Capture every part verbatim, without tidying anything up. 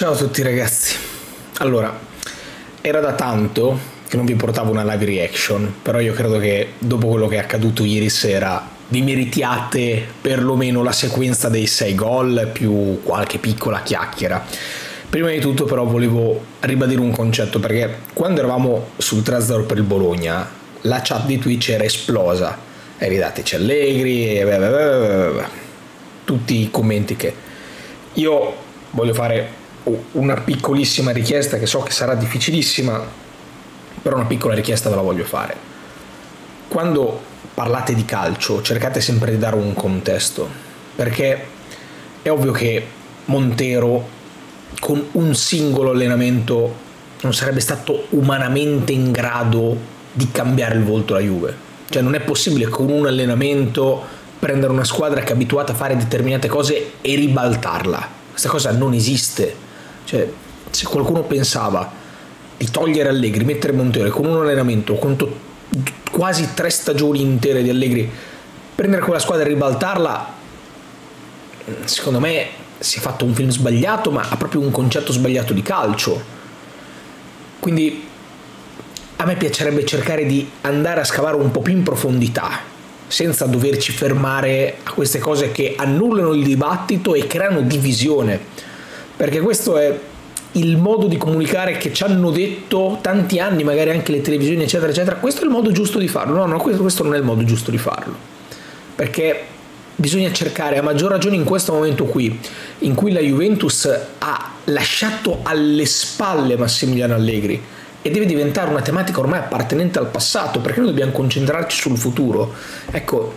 Ciao a tutti ragazzi. Allora, era da tanto che non vi portavo una live reaction, però io credo che dopo quello che è accaduto ieri sera vi meritiate perlomeno la sequenza dei sei gol più qualche piccola chiacchiera. Prima di tutto però volevo ribadire un concetto, perché quando eravamo sul tre a zero per il Bologna la chat di Twitch era esplosa, e ridateci Allegri e beh, beh, beh, beh, tutti i commenti che io voglio fare una piccolissima richiesta, che so che sarà difficilissima, però una piccola richiesta ve la voglio fare. Quando parlate di calcio cercate sempre di dare un contesto, perché è ovvio che Montero con un singolo allenamento non sarebbe stato umanamente in grado di cambiare il volto alla Juve. Cioè non è possibile con un allenamento prendere una squadra che è abituata a fare determinate cose e ribaltarla. Questa cosa non esiste. Cioè, se qualcuno pensava di togliere Allegri, mettere Montero con un allenamento, con to- quasi tre stagioni intere di Allegri, prendere quella squadra e ribaltarla, secondo me si è fatto un film sbagliato, ma ha proprio un concetto sbagliato di calcio. Quindi a me piacerebbe cercare di andare a scavare un po' più in profondità, senza doverci fermare a queste cose che annullano il dibattito e creano divisione. Perché questo è il modo di comunicare che ci hanno detto tanti anni, magari anche le televisioni eccetera eccetera. Questo è il modo giusto di farlo. No, no, questo, questo non è il modo giusto di farlo, perché bisogna cercare, a maggior ragione in questo momento qui, in cui la Juventus ha lasciato alle spalle Massimiliano Allegri e deve diventare una tematica ormai appartenente al passato, perché noi dobbiamo concentrarci sul futuro. Ecco,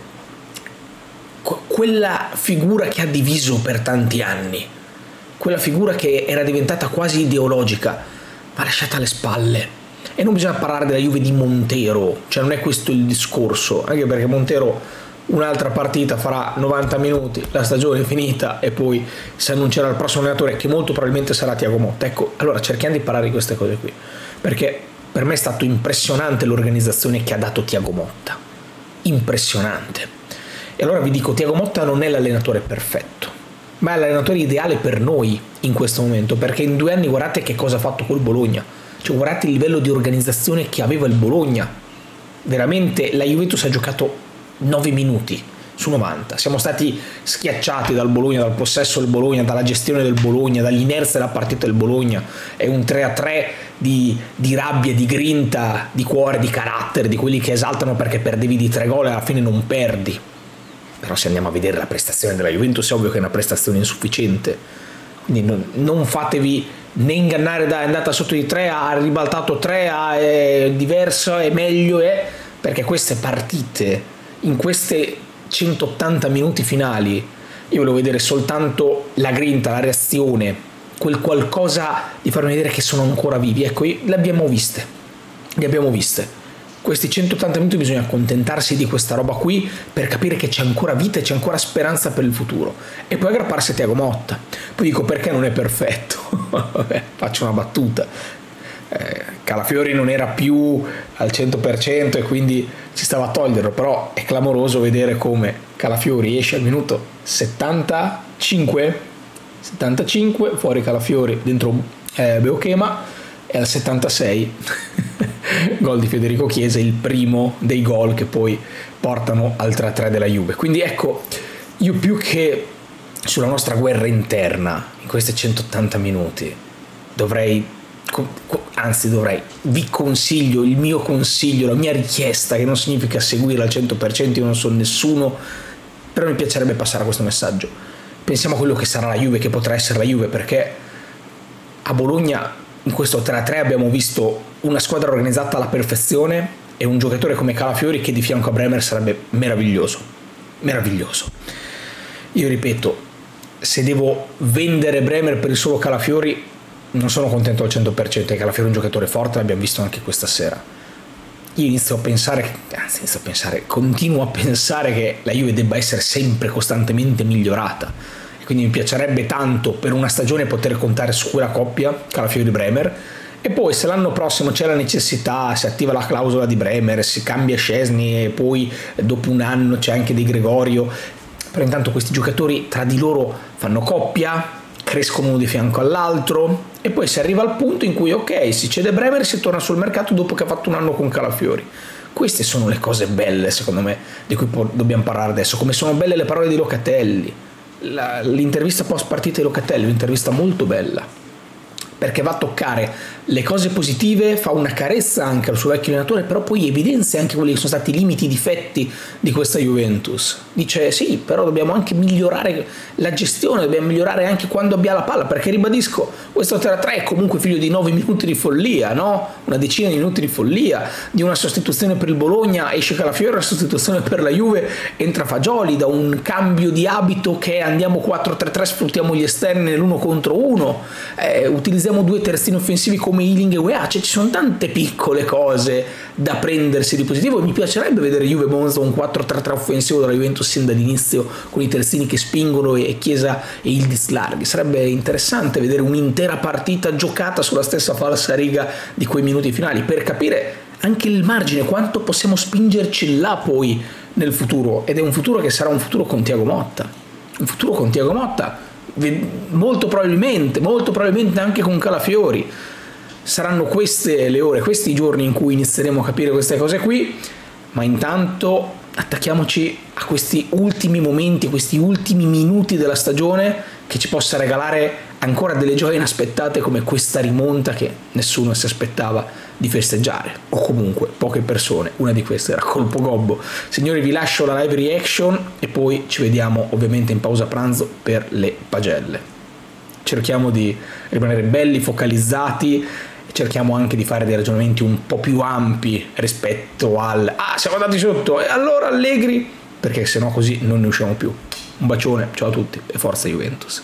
quella figura che ha diviso per tanti anni, quella figura che era diventata quasi ideologica, va lasciata alle spalle. E non bisogna parlare della Juve di Montero, cioè non è questo il discorso, anche perché Montero un'altra partita farà novanta minuti, la stagione è finita e poi si annuncerà il prossimo allenatore, che molto probabilmente sarà Thiago Motta. Ecco, allora cerchiamo di parlare di queste cose qui, perché per me è stato impressionante l'organizzazione che ha dato Thiago Motta, impressionante. E allora vi dico, Thiago Motta non è l'allenatore perfetto, ma è l'allenatore ideale per noi in questo momento, perché in due anni guardate che cosa ha fatto col Bologna, cioè guardate il livello di organizzazione che aveva il Bologna. Veramente la Juventus ha giocato nove minuti su novanta, siamo stati schiacciati dal Bologna, dal possesso del Bologna, dalla gestione del Bologna, dall'inerzia della partita del Bologna. È un tre a tre di, di rabbia, di grinta, di cuore, di carattere, di quelli che esaltano perché perdevi di tre gol e alla fine non perdi. Però se andiamo a vedere la prestazione della Juventus è ovvio che è una prestazione insufficiente, quindi non, non fatevi né ingannare da è andata sotto di tre, ha ribaltato tre, è diverso, è meglio, è, perché queste partite, in queste centottanta minuti finali, io volevo vedere soltanto la grinta, la reazione, quel qualcosa di farmi vedere che sono ancora vivi. Ecco, le abbiamo viste, le abbiamo viste. Questi centottanta minuti bisogna accontentarsi di questa roba qui per capire che c'è ancora vita e c'è ancora speranza per il futuro, e poi aggrapparsi a Thiago Motta. Poi dico, perché non è perfetto? Vabbè, faccio una battuta. Eh, Calafiori non era più al cento per cento e quindi ci stava a toglierlo, però è clamoroso vedere come Calafiori esce al minuto settantacinque, settantacinque fuori Calafiori, dentro eh, Beochema, e al settantasei gol di Federico Chiesa, il primo dei gol che poi portano al tre a tre della Juve. Quindi ecco, io più che sulla nostra guerra interna in questi centottanta minuti dovrei, anzi dovrei, vi consiglio, il mio consiglio, la mia richiesta, che non significa seguire al cento per cento, io non sono nessuno, però mi piacerebbe passare questo messaggio. Pensiamo a quello che sarà la Juve, che potrà essere la Juve, perché a Bologna in questo tre a tre abbiamo visto una squadra organizzata alla perfezione e un giocatore come Calafiori che di fianco a Bremer sarebbe meraviglioso, meraviglioso. Io ripeto, se devo vendere Bremer per il solo Calafiori non sono contento al cento per cento, e Calafiori è un giocatore forte, l'abbiamo visto anche questa sera. Io inizio a pensare, anzi inizio a pensare, continuo a pensare che la Juve debba essere sempre costantemente migliorata. Quindi mi piacerebbe tanto per una stagione poter contare su quella coppia Calafiori-Bremer, e poi se l'anno prossimo c'è la necessità, si attiva la clausola di Bremer, si cambia Szczesny e poi dopo un anno c'è anche Di Gregorio, però intanto questi giocatori tra di loro fanno coppia, crescono uno di fianco all'altro e poi si arriva al punto in cui ok, si cede Bremer e si torna sul mercato dopo che ha fatto un anno con Calafiori. Queste sono le cose belle, secondo me, di cui dobbiamo parlare adesso, come sono belle le parole di Locatelli, la, l'intervista post partita di Locatelli, un'intervista molto bella, perché va a toccare le cose positive, fa una carezza anche al suo vecchio allenatore, però poi evidenzia anche quelli che sono stati i limiti, i difetti di questa Juventus. Dice sì, però dobbiamo anche migliorare la gestione, dobbiamo migliorare anche quando abbia la palla, perché ribadisco, questo tre a tre è comunque figlio di nove minuti di follia, no? Una decina di minuti di follia, di una sostituzione per il Bologna, esce Calafiori, una sostituzione per la Juve, entra Fagioli, da un cambio di abito che andiamo quattro tre tre, sfruttiamo gli esterni nell'uno contro uno, eh, utilizziamo due terzini offensivi come Ealing e Weah, cioè ci sono tante piccole cose da prendersi di positivo e mi piacerebbe vedere Juve Monza un quattro tre tre offensivo della Juventus sin dall'inizio, con i terzini che spingono e Chiesa e Yildiz larghi. Sarebbe interessante vedere un'intera partita giocata sulla stessa falsa riga di quei minuti finali, per capire anche il margine, quanto possiamo spingerci là poi nel futuro, ed è un futuro che sarà un futuro con Thiago Motta, un futuro con Thiago Motta molto probabilmente, molto probabilmente anche con Calafiori. Saranno queste le ore, questi i giorni in cui inizieremo a capire queste cose qui, ma intanto attacchiamoci a questi ultimi momenti, questi ultimi minuti della stagione che ci possa regalare ancora delle gioie inaspettate come questa rimonta che nessuno si aspettava di festeggiare, o comunque poche persone. Una di queste era Colpo Gobbo. Signori, vi lascio la live reaction e poi ci vediamo ovviamente in pausa pranzo per le pagelle. Cerchiamo di rimanere belli, focalizzati, cerchiamo anche di fare dei ragionamenti un po' più ampi rispetto al ah, siamo andati sotto e allora Allegri, perché sennò così non ne usciamo più. Un bacione, ciao a tutti e forza Juventus.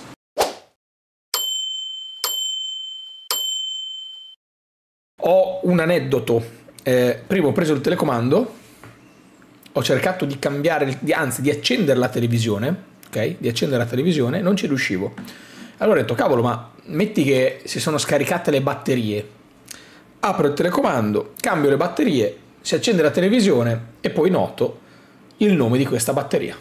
Ho un aneddoto. Eh, prima ho preso il telecomando, ho cercato di cambiare, di, anzi di accendere la televisione, ok? Di accendere la televisione, non ci riuscivo. Allora ho detto, cavolo, ma metti che si sono scaricate le batterie. Apro il telecomando, cambio le batterie, si accende la televisione e poi noto il nome di questa batteria.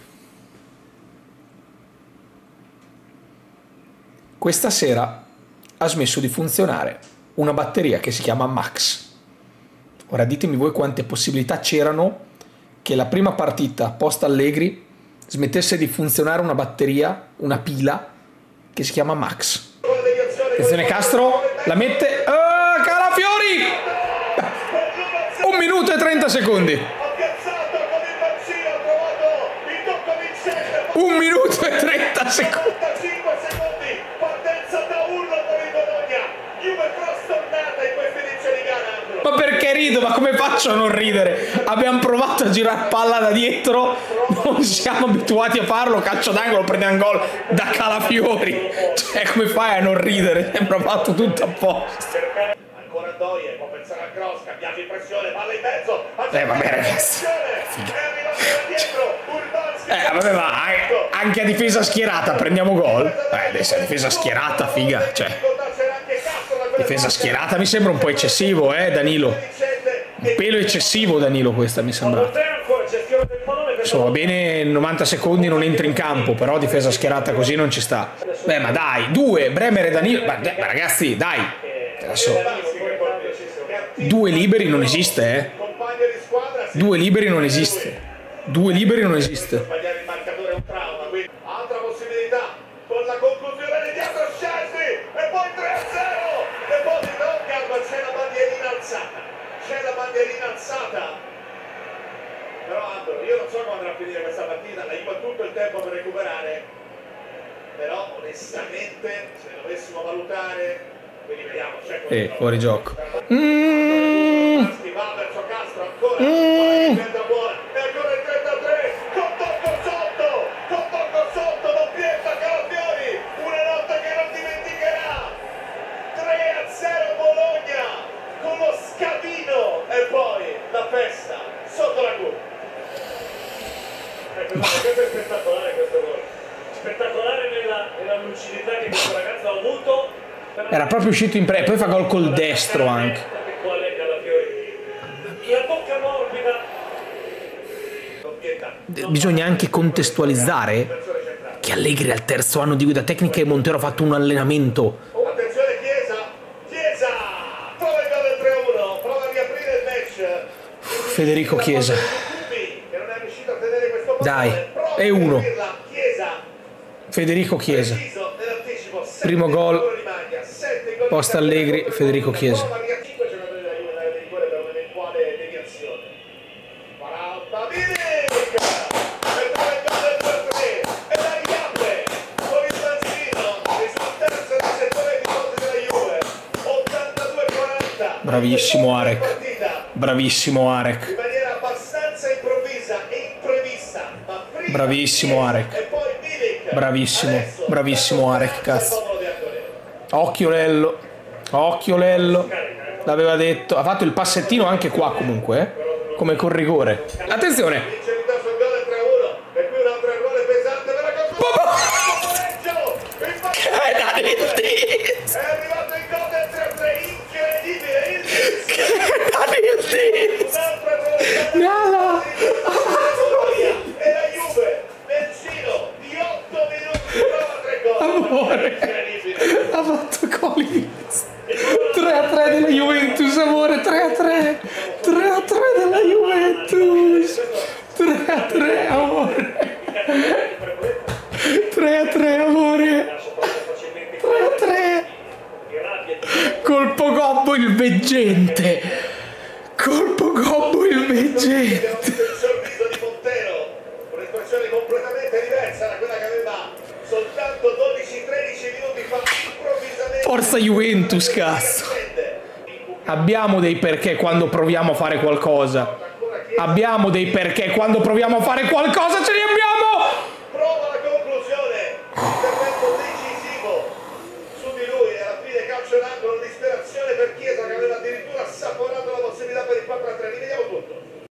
Questa sera ha smesso di funzionare una batteria che si chiama Max. Ora ditemi voi quante possibilità c'erano che la prima partita post Allegri smettesse di funzionare una batteria, una pila che si chiama Max. Attenzione, Castro la mette. Oh, Calafiori! Un minuto e trenta secondi. Un minuto e trenta secondi. Ma perché rido? Ma come faccio a non ridere? Abbiamo provato a girare palla da dietro, non siamo abituati a farlo, calcio d'angolo, prendiamo gol da Calafiori. Cioè, come fai a non ridere? Sembra fatto tutto apposta. Ancora Doie, può pensare al cross, cambiate pressione, palla in mezzo. Eh vabbè ragazzi. Eh vabbè, ma anche a difesa schierata prendiamo gol. Eh adesso a difesa schierata, figa, cioè. Difesa schierata mi sembra un po' eccessivo, eh Danilo. Un pelo eccessivo Danilo questa mi sembra. Insomma, va bene, novanta secondi non entra in campo, però difesa schierata così non ci sta. Beh, ma dai, due, Bremer e Danilo. Ma, ma ragazzi, dai. Adesso. Due liberi non esiste, eh. Due liberi non esiste. Due liberi non esiste. Altra possibilità con la conclusione di dietro Scesni e poi tre a zero. E poi di Knockout, ma c'è la bandierina alzata. C'è la bandierina alzata. Però Andro, io non so come andrà a finire questa partita, la Juve ha tutto il tempo per recuperare. Però onestamente, se dovessimo valutare, quindi vediamo, c'è eh, fuori gioco. Mm. Va verso Castro ancora, mm. buona, e ancora il trenta a tre, con tocco sotto, con tocco sotto, doppietta Calafiori, una notte che non dimenticherà. Tre a zero Bologna, con lo scavino e poi la festa sotto la curva. Ecco, questo è spettacolare questo gol. Spettacolare nella, nella lucidità che questo ragazzo ha avuto. Era proprio uscito in pre, poi fa gol col destro anche. La bocca morbida. Bisogna anche contestualizzare che Anche Allegri al terzo anno di guida tecnica e Montero ha fatto un allenamento. Attenzione Chiesa, Chiesa, prova il gol del tre a uno, prova a riaprire il match. Federico Chiesa. Dai, è uno. Federico Chiesa. Primo gol, post Allegri, Federico Chiesa. Bravissimo Arek. Bravissimo Arek. Bravissimo Arek. Bravissimo. Bravissimo Arek, cazzo. Occhio Lello. Occhio Lello. L'aveva detto. Ha fatto il passettino anche qua comunque, eh? Come con rigore. Attenzione. Nala! Amore, ha fatto gol tre a tre della Juventus, amore, tre a tre, tre a tre della Juventus, tre a tre, amore, tre a tre, amore, tre a tre, colpo gobbo il veggente, colpo gobbo il veggente. Forza Juventus, cazzo. Abbiamo dei perché quando proviamo a fare qualcosa. Abbiamo dei perché quando proviamo a fare qualcosa, ce li abbiamo! Prova la conclusione. Intervento decisivo su di lui. Alla fine calcio d'angolo di